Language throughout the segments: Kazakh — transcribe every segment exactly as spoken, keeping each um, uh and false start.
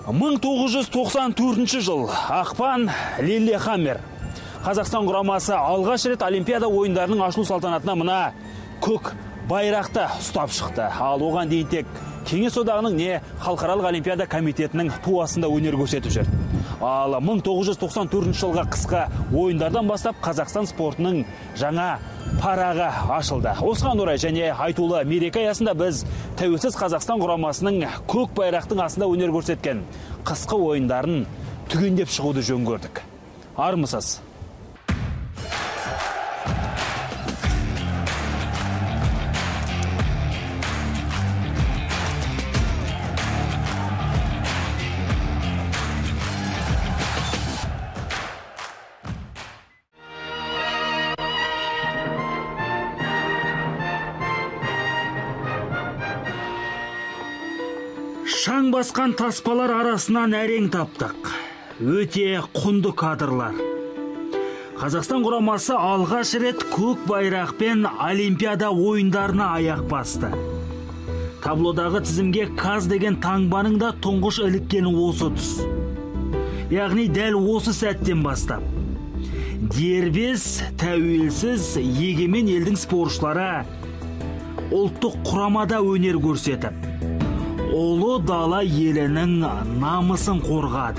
мың тоғыз жүз тоқсан төртінші жыл ақпан Лиллехаммер. Қазақстан құрамасы алғаш рет Олимпиада ойындарының ашылу салтанатына мына көк байрақты ұстап шықты. Ал оған дейін тек Кеңес одағының не халықаралық Олимпиада комитетінің туасында өнер көрсетіп жүр. Ал мың тоғыз жүз тоқсан төртінші жылға қысқы ойындардан бастап Қазақстан спортының жаңа парағы ашылды. Осыған орай және айтулы мереке аясында біз тәуелсіз Қазақстан құрамасының көк байрақтың астында өнер көрсеткен қысқы ойындарын түгендеп шығуды жөн көрдік. Армысыз? Шаң басқан таспалар арасынан әрең таптық. Өте құнды кадрлар. Қазақстан құрамасы алғаш рет көк байрақпен Олимпиада ойындарына аяқ басты. Таблодағы тізімге Каз деген таңбаның да тұңғыш іліккені осы тұс. Яғни дәл осы сәттен бастап дербес, тәуелсіз, егемен елдің спортшылары ұлттық құрамада өнер көрсетіп, ұлы дала елінің намысын қорғады.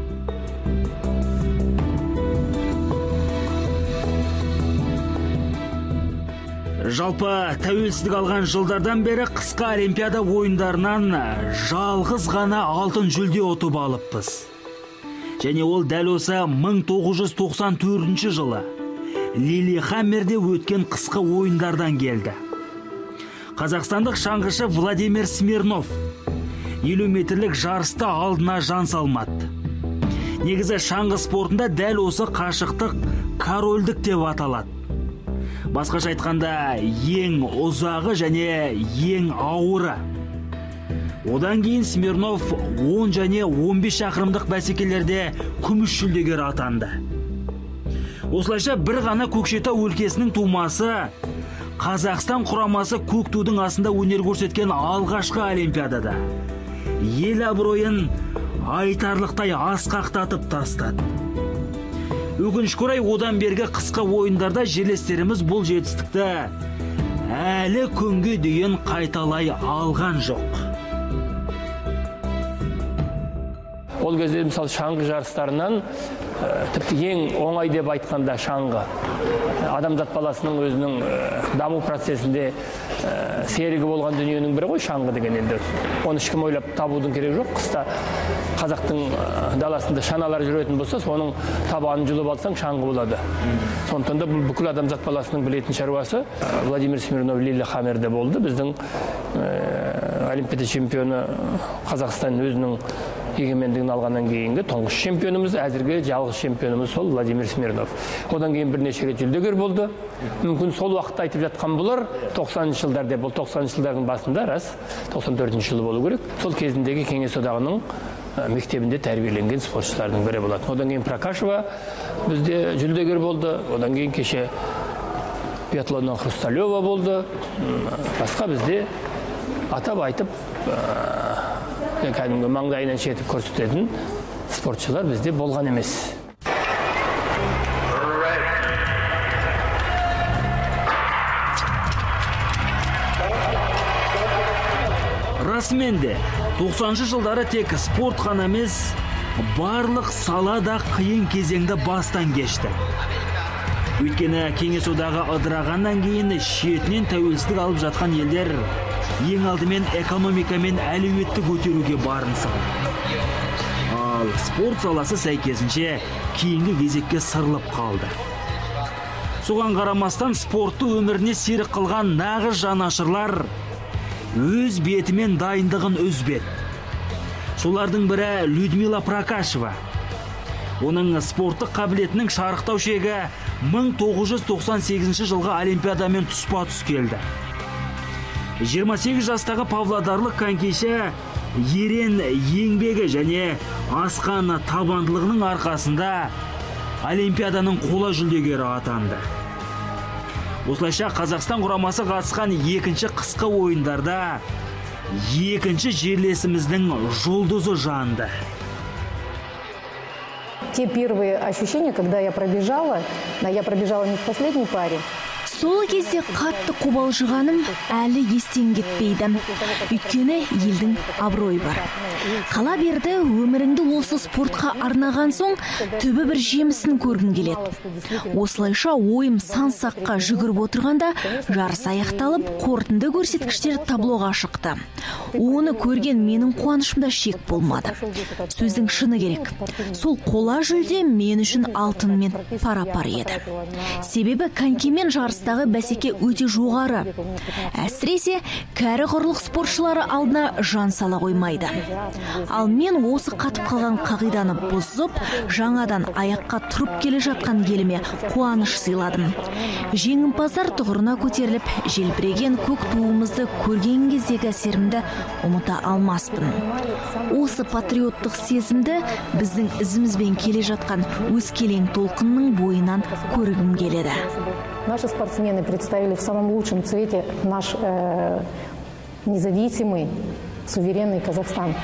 Жалпы тәуелсіздік алған жылдардан бері қысқы Олимпиада ойындарынан жалғыз ғана алтын жүлде ұтып алыппыз. Және ол дәл осы мың тоғыз жүз тоқсан төртінші жылы Лиллехаммерде өткен қысқы ойындардан келді. Қазақстандық шаңғышы Владимир Смирнов елу метрлік жарыста алдына жан салмады. Негізі шаңғы спортында дәл осы қашықтық корольдік деп аталады. Басқаша айтқанда ең ұзағы және ең ауыры. Одан кейін Смирнов он және он бес шақырымдық бәсекелерде күміс жүлдегер атанды. Осылайша бір ғана Көкшетау өлкесінің тумасы Қазақстан құрамасы көк тудың астында өнер көрсеткен алғашқы Олимпиадада ел абыройын айтарлықтай асқақтатып тастады. Өкінішке орай одан бергі қысқы ойындарда жерлестеріміз бұл жетістікті әлі күнге дейін қайталай алған жоқ. Ол кезде мысалы шаңғы жарыстарынан тіпті ең оңай деп айтқанда шаңғы. Адамзат баласының өзінің даму процесінде серігі болған дүниенің бірі ғой шаңғы деген енді. Оны ешкім ойлап табудың керек жоқ. Қыста қазақтың даласында шаналар жүретін болса, соның табанын жұлып алсаң шаңғы болады. Сондықтан да бұл бүкіл адамзат баласының білетін шаруасы. Владимир Смирнов Лиллехаммерде болды. Біздің Олимпиада чемпионы Қазақстан өзінің егемендігін алғаннан кейінгі тұңғыш чемпионымыз, әзірге жалғыз чемпионымыз сол Владимир Смирнов. Одан кейін бірнеше рет жүлдегер болды. Мүмкін сол уақытта айтып жатқан бұлар тоқсаныншы жылдар деп, бұл тоқсаныншы жылдардың басында рас, тоқсан төртінші жылы болу керек. Сол кезіндегі Кеңес одағының мектебінде тәрбиеленген спортшылардың бірі болады. Одан кейін Прокашева бізде жүлдегер болды. Одан кейін кеше биатлоннан Хрусталева болды. Басқа бізде атап айтып кәдімгі маңдайынан шетіп көрсететін спортшылар бізде болған емес. Расымен де тоқсаныншы жылдары тек спорт қана емес, барлық салада қиын кезеңді бастан кешті. Өйткені Кеңес одағы ыдырағаннан кейін шетінен тәуелсіздік алып жатқан елдер ең алдымен экономикамен әлеуетті көтеруге барын салды. Ал спорт саласы сәйкесінше кейінгі кезекке сырылып қалды. Соған қарамастан спортты өміріне серік қылған нағыз жанашырлар өз бетімен дайындығын үзбеді. Солардың бірі Людмила Прокашева. Оның спорттық қабілетінің шарықтау шегі мың тоғыз жүз тоқсан сегізінші жылғы Олимпиадамен тұспа-тұс келді. жиырма сегіз жастағы павлодарлық конькиші ерен еңбегі және асқан табандылығының арқасында Олимпиаданың қола жүлдегері атанды. Осылайша Қазақстан құрамасы қатысқан екінші қысқы ойындарда екінші жерлесіміздің жұлдызы жанды. Те первые ощущения, когда я пробежала, я пробежала не в последней паре. Сол кезде қатты қобалжығаным әлі естен кетпейді. Өйткені елдің абыройы бар. Қала берді өміріңді осы спортқа арнаған соң түбі бір жемісін көргім келеді. Осылайша ойым сан саққа жүгіріп отырғанда жарыс аяқталып, қорытынды көрсеткіштер таблоға шықты. Оны көрген менің қуанышымда шек болмады. Сөздің шыны керек. Сол қола жүлде мен үшін алтынмен пара-пар еді. Себебі конькимен жарыстағы бәсеке өте жоғары. Әсіресе кәрі құрлық спортшылары алдына жан сала қоймайды. Ал мен осы қатып қалған қағиданы бұзып, жаңадан аяққа тұрып келе жатқан еліме қуаныш сыйладым. Жеңімпаздар тұғырына көтеріліп, желбіреген көк туымызды көрген кездегі әсерімді ұмыта алмаспын. Осы патриоттық сезімді біздің ізімізбен келе жатқан өскелең толқынның бойынан көргім келеді. Наши спортсмены представили в самом лучшем цвете наш э, независимый, суверенный Казахстан.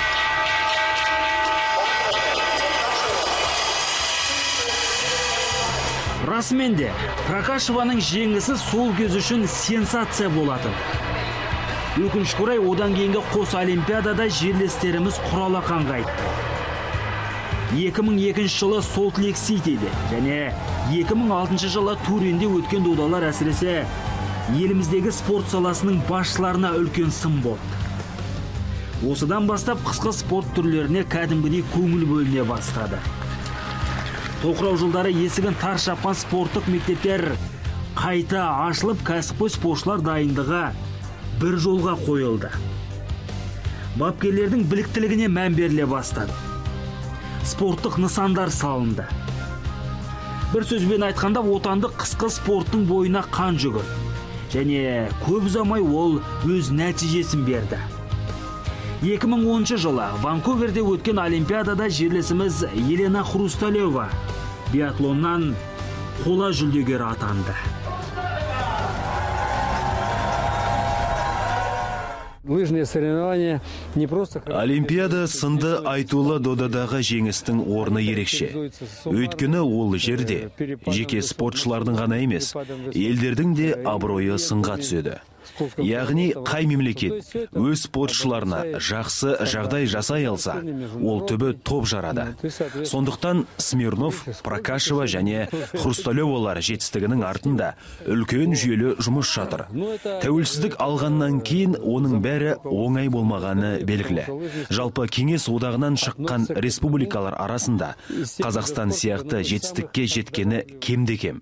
Расымен де, Прокашеваның жеңісі сол кез үшін сенсация болатын. Өкінішке орай, одан кейінгі қос олимпиадада жерлестеріміз құралақан қайтты. екі мың екінші жылы Солт-Лейк Ситиде және екі мың алтыншы жылы Туринде өткен додалар әсіресе еліміздегі спорт саласының басшыларына үлкен сын болды. Осыдан бастап қысқы спорт түрлеріне кәдімгідей көңіл бөліне бастады. Тоқырау жылдары есігін тарс жапқан спорттық мектептер қайта ашылып, кәсіпқой спортшылар дайындығы бір жолға қойылды. Бапкерлердің біліктілігіне мән беріле бастады. Спорттық нысандар салынды. Бір сөзбен айтқанда, отандық қысқы спорттың бойына қан жүгір. Және көп ұзамай ол өз нәтижесін берді. екі мың оныншы жылы Ванкуверде өткен олимпиадада жерлесіміз Елена Хрусталева биатлоннан қола жүлдегер атанды. Олимпиада сынды айтулы додадағы жеңістің орны ерекше. Өйткені ол жерде жеке спортшылардың ғана емес, елдердің де абыройы сынға түседі. Яғни қай мемлекет өз спортшыларына жақсы жағдай жасай алса, ол түбі топ жарады. Сондықтан Смирнов, Прокашева және Хрусталевалар жетістігінің артында үлкен жүйелі жұмыс жатыр. Тәуелсіздік алғаннан кейін оның бәрі оңай болмағаны белгілі. Жалпы Кеңес одағынан шыққан республикалар арасында Қазақстан сияқты жетістікке жеткені кемде-кем.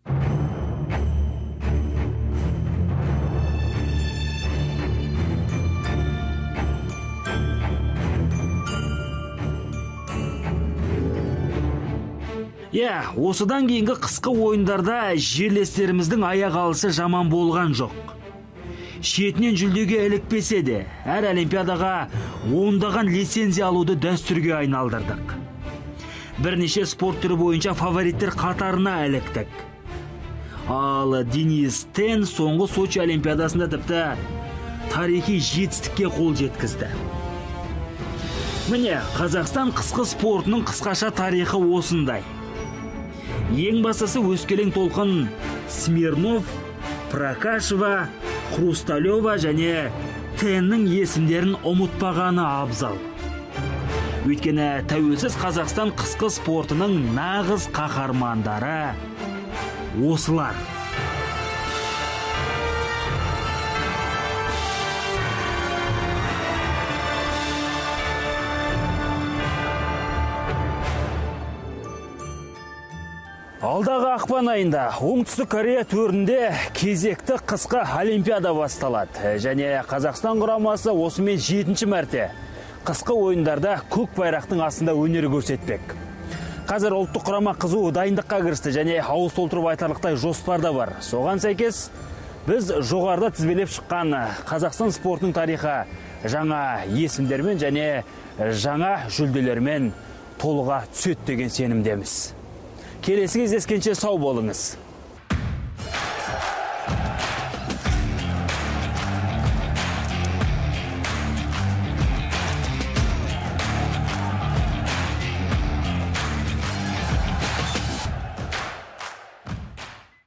Иә, осыдан кейінгі қысқы ойындарда жерлестеріміздің аяқ алысы жаман болған жоқ. Шетінен жүлдеге ілікпесе де, әр олимпиадаға ондаған лицензия алуды дәстүрге айналдырдық. Бірнеше спорт түрі бойынша фавориттер қатарына іліктік. Ал Денис Тен соңғы Сочи олимпиадасында тіпті тарихи жетістікке қол жеткізді. Міне, Қазақстан қысқы спортының қысқаша тарихы осындай. Ең бастысы өскелең толқын Смирнов, Прокашева, Хрусталева және Теннің есімдерін ұмытпағаны абзал. Өйткені тәуелсіз Қазақстан қысқы спортының нағыз қаһармандары осылар. Алдағы ақпан айында Оңтүстік Корея төрінде кезекті қысқы олимпиада басталады. Және Қазақстан құрамасы осымен жетінші мәрте қысқы ойындарда көк байрақтың астында өнер көрсетпек. Қазір ұлттық құрама қызу дайындыққа кірісті және ауыз толтырып айтарлықтай жоспарда бар. Соған сәйкес біз жоғарыда тізбелеп шыққан Қазақстан спортының тарихы жаңа есімдермен және жаңа жүлделермен толыға түседі деген сенімдеміз. Келесі кездескенше сау болыңыз.